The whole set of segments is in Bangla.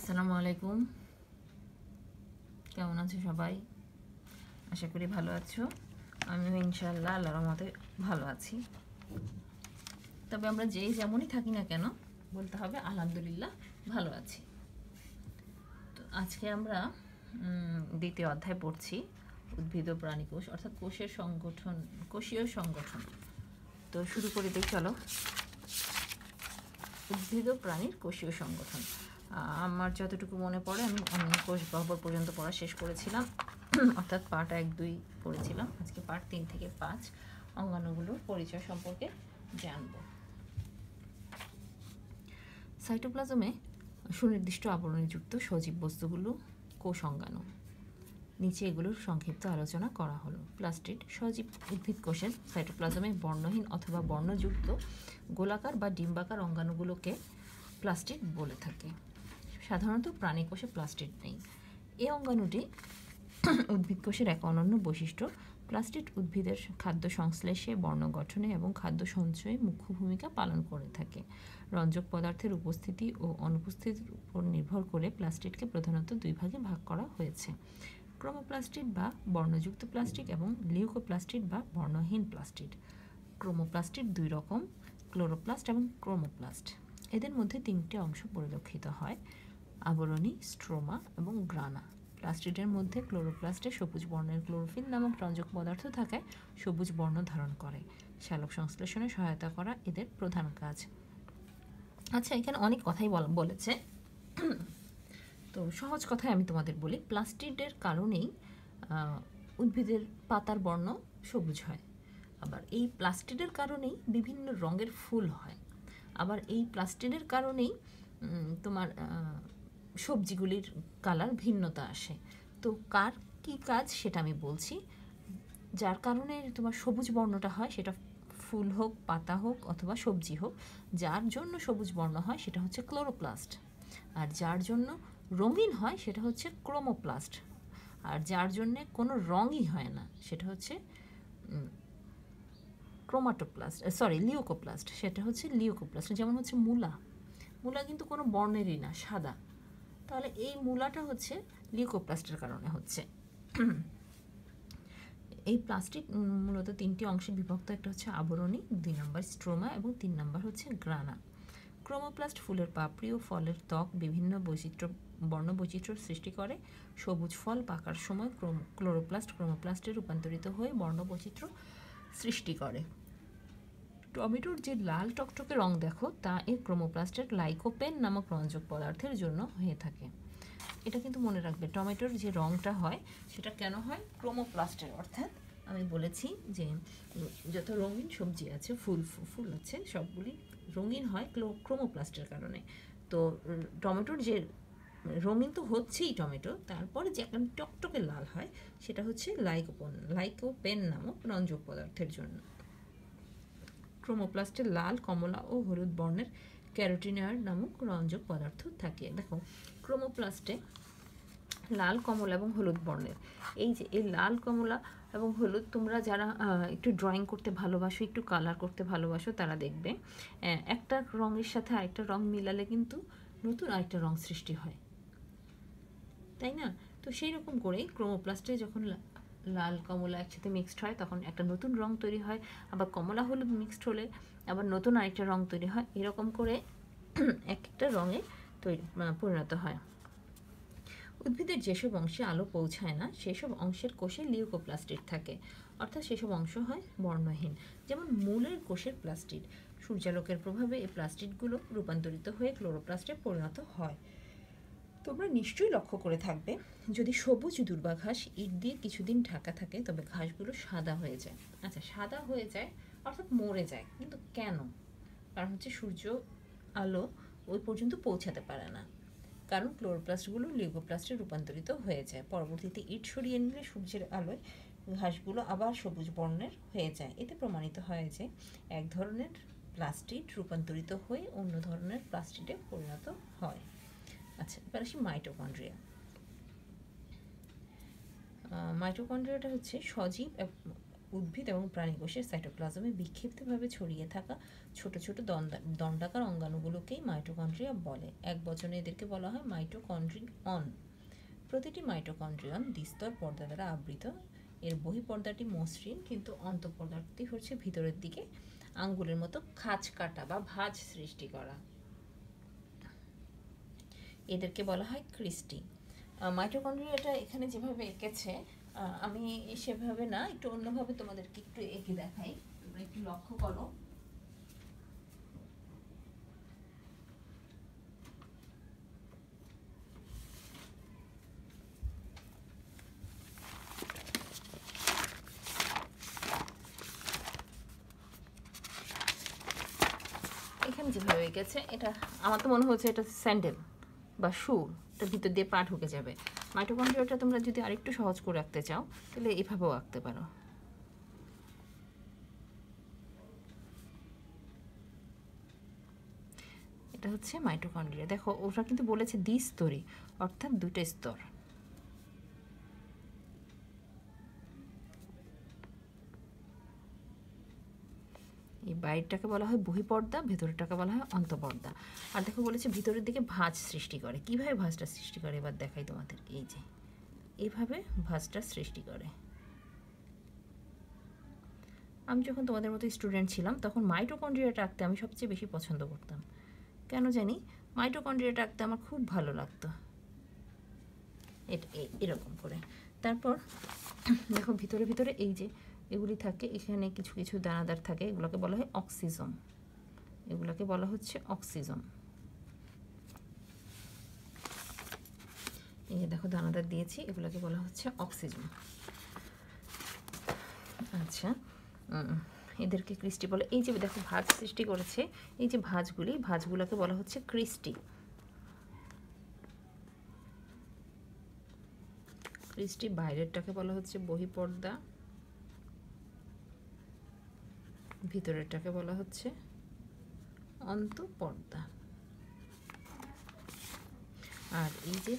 আসসালামু আলাইকুম, কেমন আছো সবাই? আশা করি ভালো আছো। আমিও ইনশাআল্লাহ আল্লাহর রহমতে ভালো আছি। তবে আমরা যেই যেমনই থাকি না কেন বলতে হবে আলহামদুলিল্লাহ ভালো আছি। তো আজকে আমরা দ্বিতীয় অধ্যায় পড়ছি, উদ্ভিদ ও প্রাণী কোষ অর্থাৎ কোষের সংগঠন, কোষীয় সংগঠন। তো শুরু করে দিই চলো। উদ্ভিদ ও প্রাণীর কোষীয় সংগঠন। আমার যতটুকু মনে পড়ে আমি কোষ গহ্বর পর্যন্ত পড়া শেষ করেছিলাম, অর্থাৎ পার্ট 1-2 পড়েছিলাম। আজকে পার্ট 3 থেকে 5 অঙ্গাণুগুলোর পরিচয় সম্পর্কে জানব। সাইটোপ্লাজমে সুনির্দিষ্ট আবরণীযুক্ত সজীব বস্তুগুলো কোষ অঙ্গাণু। নিচে এগুলোর সংক্ষিপ্ত আলোচনা করা হলো। প্লাস্টিড সজীব উদ্ভিদ কোষের সাইটোপ্লাজমে বর্ণহীন অথবা বর্ণযুক্ত গোলাকার বা ডিম্বাকার অঙ্গাণুগুলোকে প্লাস্টিড বলে থাকে। সাধারণত প্রাণী কোষে প্লাস্টিড নেই। এই অঙ্গাণুটি উদ্ভিদ কোষের এক অনন্য বৈশিষ্ট্য। প্লাস্টিড উদ্ভিদের খাদ্য সংশ্লেষে, বর্ণ গঠনে এবং খাদ্য সঞ্চয়ে মুখ্য ভূমিকা পালন করে থাকে। রঞ্জক পদার্থের উপস্থিতি ও অনুপস্থিতির উপর নির্ভর করে প্লাস্টিডকে প্রধানত 2 ভাগে ভাগ করা হয়েছে: ক্রোমোপ্লাস্টিড বা বর্ণযুক্ত প্লাস্টিক এবং লিউকোপ্লাস্টিড বা বর্ণহীন প্লাস্টিড। ক্রোমোপ্লাস্টিড 2 রকম: ক্লোরোপ্লাস্ট এবং ক্রোমোপ্লাস্ট। এদের মধ্যে 3টে অংশ পরিলক্ষিত হয়: আবরণী, স্ট্রোমা এবং গ্রানা। প্লাস্টিডের মধ্যে ক্লোরোপ্লাস্টে সবুজ বর্ণের ক্লোরোফিল নামক রঞ্জক পদার্থ থাকায় সবুজ বর্ণ ধারণ করে। সালোক সংশ্লেষণে সহায়তা করা এদের প্রধান কাজ। আচ্ছা, এখানে অনেক কথাই বলেছে, তো সহজ কথায় আমি তোমাদের বলি। প্লাস্টিডের কারণেই উদ্ভিদের পাতার বর্ণ সবুজ হয়। আবার এই প্লাস্টিডের কারণেই বিভিন্ন রঙের ফুল হয়। আবার এই প্লাস্টিডের কারণেই তোমার সবজিগুলির কালার ভিন্নতা আসে। তো কার কী কাজ সেটা আমি বলছি। যার কারণে তোমার সবুজ বর্ণটা হয়, সেটা ফুল হোক, পাতা হোক অথবা সবজি হোক, যার জন্য সবুজ বর্ণ হয় সেটা হচ্ছে ক্লোরোপ্লাস্ট। আর যার জন্য রঙিন হয় সেটা হচ্ছে ক্রোমোপ্লাস্ট। আর যার জন্যে কোনো রঙই হয় না সেটা হচ্ছে লিউকোপ্লাস্ট। সেটা হচ্ছে লিউকোপ্লাস্ট। যেমন হচ্ছে মূলা কিন্তু কোনো বর্ণেরই না, সাদা। তাহলে এই মূলাটা হচ্ছে লিউকোপ্লাস্টের কারণে হচ্ছে। এই প্লাস্টিক মূলত 3টি অংশে বিভক্ত। একটা হচ্ছে আবরণী, 2 নম্বর স্ট্রোমা এবং 3 নম্বর হচ্ছে গ্রানা। ক্রোমোপ্লাস্ট ফুলের পাপড়ি ও ফলের ত্বক বিভিন্ন বর্ণ বৈচিত্র্য সৃষ্টি করে। সবুজ ফল পাকার সময় ক্লোরোপ্লাস্টে রূপান্তরিত হয়ে বর্ণ বৈচিত্র্য সৃষ্টি করে। টমেটোর যে লাল টকটকে রং দেখো, তা এই ক্রোমোপ্লাস্টের লাইকোপেন নামক রঞ্জক পদার্থের জন্য হয়ে থাকে। এটা কিন্তু মনে রাখবে, টমেটোর যে রংটা হয় সেটা কেন হয়? ক্রোমোপ্লাস্টের। অর্থাৎ আমি বলেছি যে যত রঙিন সবজি আছে, ফুল আছে, সবগুলি রঙিন হয় ক্রোমোপ্লাস্টের কারণে। তো টমেটোর যে রঙিন তো হচ্ছেই টমেটো, তারপরে যে একটা টকটকে লাল হয় সেটা হচ্ছে লাইকোপেন নামক রঞ্জক পদার্থের জন্য। ক্রোমোপ্লাস্টে লাল, কমলা ও হলুদ বর্ণের ক্যারোটিনয়েড নামক রঞ্জক পদার্থ থাকে। দেখো, ক্রোমোপ্লাস্টে লাল, কমলা এবং হলুদ বর্ণের, এই যে এই লাল, কমলা এবং হলুদ, তোমরা যারা একটু ড্রয়িং করতে ভালোবাসো, একটু কালার করতে ভালোবাসো, তারা দেখবে একটা রঙের সাথে আরেকটা রং মিলালে কিন্তু নতুন আরেকটা রং সৃষ্টি হয়, তাই না? তো সেই রকম করেই ক্রোমোপ্লাস্টে যখন লাল কমলা একসাথে মিক্সড হয় তখন একটা নতুন রং তৈরি হয়। আবার কমলা হলুদ মিক্সড হলে আবার নতুন আরেকটা রং তৈরি হয়। এরকম করে একটা রঙে পরিণত হয়। উদ্ভিদের যেসব অংশে আলো পৌঁছায় না সেসব অংশের কোষে লিউকোপ্লাস্টিড থাকে, অর্থাৎ সেসব অংশ হয় বর্ণহীন। যেমন মূলের কোষের প্লাস্টিড। সূর্যালোকের প্রভাবে এই প্লাস্টিডগুলো রূপান্তরিত হয়ে ক্লোরোপ্লাস্টে পরিণত হয়। তোমরা নিশ্চয়ই লক্ষ্য করে থাকবে, যদি সবুজ দুর্বা ঘাস ইট দিয়ে কিছুদিন ঢাকা থাকে তবে ঘাসগুলো সাদা হয়ে যায়। আচ্ছা, সাদা হয়ে যায় অর্থাৎ মরে যায়, কিন্তু কেন? কারণ হচ্ছে সূর্য আলো ওই পর্যন্ত পৌঁছাতে পারে না, কারণ ক্লোরোপ্লাস্টগুলো লিউকোপ্লাস্টে রূপান্তরিত হয়ে যায়। পরবর্তীতে ইট সরিয়ে নিলে সূর্যের আলোয় ঘাসগুলো আবার সবুজ বর্ণের হয়ে যায়। এতে প্রমাণিত হয় যে এক ধরনের প্লাস্টিড রূপান্তরিত হয়ে অন্য ধরনের প্লাস্টিডে পরিণত হয়। আচ্ছা, এবার আসি মাইটোকন্ড্রিয়াটা হচ্ছে সজীব উদ্ভিদ এবং প্রাণী কোষের সাইটোপ্লাজমে বিক্ষিপ্তভাবে ছড়িয়ে থাকা ছোট ছোট দণ্ডাকার অঙ্গাণুগুলোকেই মাইটোকন্ড্রিয়া বলে। এক বচনে এদেরকে বলা হয় মাইটোকন্ড্রিয়ন। প্রতিটি মাইটোকন্ড্রিয়ন দ্বিস্তর পর্দা দ্বারা আবৃত। এর বহিঃপর্দাটি মসৃণ, কিন্তু অন্তঃপর্দাটি হচ্ছে ভিতরের দিকে আঙ্গুলের মতো খাঁজ কাটা বা ভাঁজ সৃষ্টি করা। এদেরকে বলা হয় ক্রিস্টি। মাইটোকন্ড্রিয়াটা এখানে যেভাবে এঁকেছে আমি সেভাবে না, একটু অন্যভাবে তোমাদেরকে একটু এঁকে দেখাই, তোমরা একটু লক্ষ্য করো। এখানে যেভাবে এঁকেছে, এটা আমার তো মনে হচ্ছে এটা স্যান্ডেল বা শু, এটার ভিতর দিয়ে পা ঢুকে যাবে। মাইটোকন্ড্রিয়াটা তোমরা যদি আরেকটু সহজ করে আঁকতে চাও তাহলে এভাবেও আঁকতে পারো। এটা হচ্ছে মাইটোকন্ড্রিয়া। দেখো ওরা কিন্তু বলেছে দ্বিস্তরী, অর্থাৎ দুটো স্তর। এই বাইরটাকে বলা হয় বহিঃপর্দা, ভেতরটাকে বলা হয় অন্তঃপর্দা। আর দেখো বলেছে ভিতরের দিকে ভাঁজ সৃষ্টি করে। কিভাবে ভাঁজটা সৃষ্টি করে এবার দেখাই তোমাদেরকে। এই যে এইভাবে ভাঁজটা সৃষ্টি করে। আমি যখন তোমাদের মতো স্টুডেন্ট ছিলাম তখন মাইটোকন্ড্রিয়াটা আঁকতে আমি সবচেয়ে বেশি পছন্দ করতাম। কেন জানি মাইটোকন্ড্রিয়াটা আঁকতে আমার খুব ভালো লাগতো, এটা এরকম করে। তারপর দেখো ভিতরে ভিতরে এই যে এগুলি থাকে, এখানে কিছু কিছু দানাদার থাকে, এগুলোকে বলা হয় অক্সিজম। এগুলোকে বলা হচ্ছে অক্সিজম। এই যে দেখো দানাদার দিয়েছি, এগুলোকে বলা হচ্ছে অক্সিজম। আচ্ছা, এদেরকে ক্রিস্টি বলে। এই যে দেখো ভাঁজ সৃষ্টি করেছে, এই যে ভাঁজগুলোকে বলা হচ্ছে ক্রিস্টি। ক্রিস্টি বাইরেরটাকে বলা হচ্ছে বহিঃপর্দা, ভিতরেরটাকে বলা হচ্ছে অন্তঃপর্দা। আর এই যে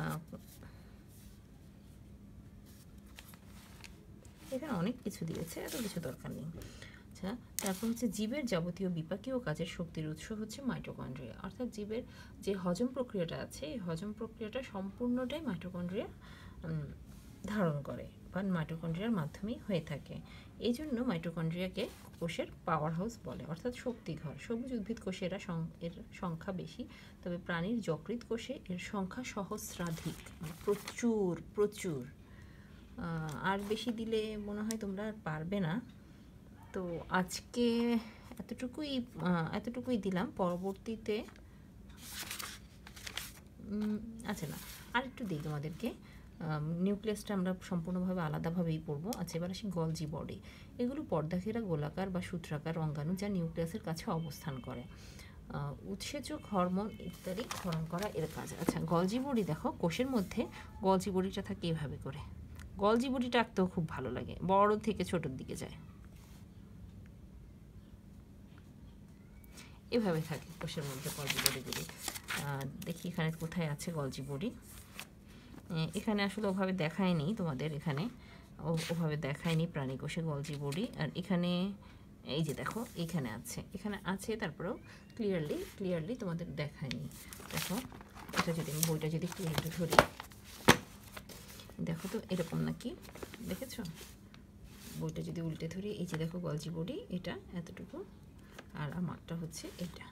এখানে অনেক কিছু দিয়েছে, এত কিছু দরকার নেই। আচ্ছা, তারপর হচ্ছে জীবের যাবতীয় বিপাকীয় কাজের শক্তির উৎস হচ্ছে মাইটোকন্ড্রিয়া। অর্থাৎ জীবের যে হজম প্রক্রিয়াটা আছে, এই হজম প্রক্রিয়াটা সম্পূর্ণটাই মাইটোকন্ড্রিয়া ধারণ করে বা মাইটোকন্ড্রিয়ার মাধ্যমেই হয়ে থাকে। এই জন্য মাইটোকন্ড্রিয়াকে কোষের পাওয়ার হাউস বলে, অর্থাৎ শক্তিঘর। সবুজ উদ্ভিদ কোষে এর সংখ্যা বেশি, তবে প্রাণীর যকৃৎ কোষে এর সংখ্যা সহস্রাধিক, মানে প্রচুর প্রচুর। আর বেশি দিলে মনে হয় তোমরা আর পারবে না। তো আজকে এতটুকুই দিলাম। পরবর্তীতে আচ্ছা না, আরেকটু দিই তোমাদেরকে। নিউক্লিয়াসটা আমরা সম্পূর্ণভাবে আলাদাভাবেই পড়বো। আচ্ছা, এবার আসি গলজি বডি। এগুলো পর্দাঘেরা গোলাকার বা সূত্রাকার অঙ্গাণু যা নিউক্লিয়াসের কাছে অবস্থান করে। উৎসেচক, হরমোন ইত্যাদি ক্ষরণ করা এর কাজ। আচ্ছা, গলজি বডি দেখো, কোষের মধ্যে গলজি বডিটা থাকে এভাবে করে। গলজি বডিটা আঁকতেও খুব ভালো লাগে, বড় থেকে ছোটোর দিকে যায়, এভাবে থাকে কোষের মধ্যে গলজি বডিগুলি। দেখি এখানে কোথায় আছে গলজি বডি। এখানে আসলে ওভাবে দেখায়নি তোমাদের, এখানে ওভাবে দেখায়নি প্রাণী কোষে গলজি বডি। আর এখানে এই যে দেখো এখানে আছে, তারপরেও ক্লিয়ারলি তোমাদের দেখায়নি। দেখো এটা যদি আমি বইটা যদি একটু উল্টে ধরি, দেখো তো এরকম নাকি, দেখেছো? বইটা যদি উল্টে ধরি, এই যে দেখো গলজি বডি এটা এতটুকু, আর আমারটা হচ্ছে এটা।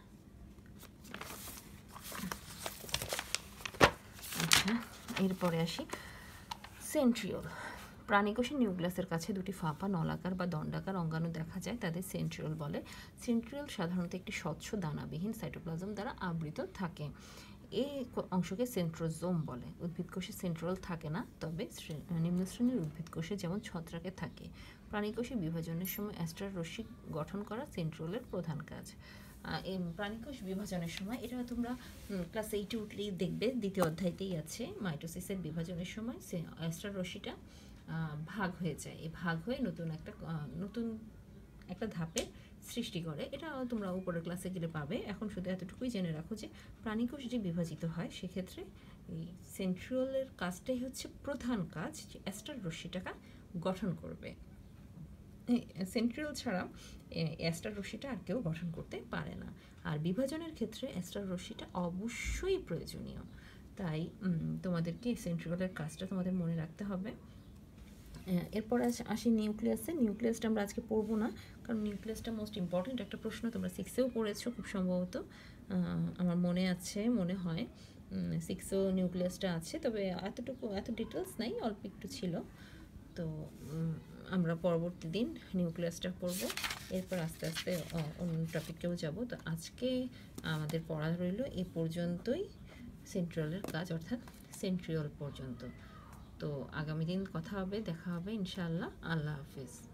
আচ্ছা, এরপরে আসি সেন্ট্রিওল। প্রাণীকোষের নিউক্লিয়াসের কাছে দুটি ফাঁপা নলাকার বা দণ্ডাকার অঙ্গাণু দেখা যায়, তাদের সেন্ট্রিওল বলে। সেন্ট্রিওল সাধারণত একটি স্বচ্ছ দানাবিহীন সাইটোপ্লাজম দ্বারা আবৃত থাকে। এই অংশকে সেন্ট্রোজোম বলে। উদ্ভিদ কোষে সেন্ট্রিওল থাকে না, তবে নিম্নশ্রেণীর উদ্ভিদ কোষে যেমন ছত্রাকে থাকে। প্রাণীকোষে বিভাজনের সময় অ্যাস্টার রশ্মি গঠন করা সেন্ট্রিওলের প্রধান কাজ। এই প্রাণীকোষ বিভাজনের সময়, এটা তোমরা ক্লাস 8-এ উঠলেই দেখবে, দ্বিতীয় অধ্যায়তেই আছে। মাইটোসিসের বিভাজনের সময় অ্যাস্টার রশ্মিটা ভাগ হয়ে যায়। এই ভাগ হয়ে নতুন একটা ধাপের সৃষ্টি করে। এটা তোমরা উপরের ক্লাসে গেলে পাবে। এখন শুধু এতটুকুই জেনে রাখো যে প্রাণীকোষ যে বিভাজিত হয় সেক্ষেত্রে এই সেন্ট্রিওলের কাজটাই হচ্ছে প্রধান কাজ, যে অ্যাস্টার রশ্মিটাকে গঠন করবে। সেন্ট্রিওল ছাড়া অ্যাস্টার রশ্মিটা আর কেউ গঠন করতে পারে না। আর বিভাজনের ক্ষেত্রে অ্যাস্টার রশ্মিটা অবশ্যই প্রয়োজনীয়। তাই তোমাদেরকে সেন্ট্রিওলের কাজটা তোমাদের মনে রাখতে হবে। এরপর আসি নিউক্লিয়াসে। নিউক্লিয়াসটা আমরা আজকে পড়বো না, কারণ নিউক্লিয়াসটা মোস্ট ইম্পর্ট্যান্ট একটা প্রশ্ন, তোমরা 6এও পড়েছো খুব সম্ভবত, আমার মনে আছে, মনে হয় 6এও নিউক্লিয়াসটা আছে, তবে এত ডিটেলস নাই, অল্প একটু ছিল। তো আমরা পরবর্তী দিন নিউক্লিয়াসটা পড়বো, এরপর আস্তে আস্তে অন্য টপিকেও যাব। তো আজকে আমাদের পড়া রইল এ পর্যন্তই, সেন্ট্রিওলের কাজ অর্থাৎ সেন্ট্রিওল পর্যন্ত। তো আগামী দিন কথা হবে, দেখা হবে ইনশাআল্লাহ। আল্লাহ হাফিজ।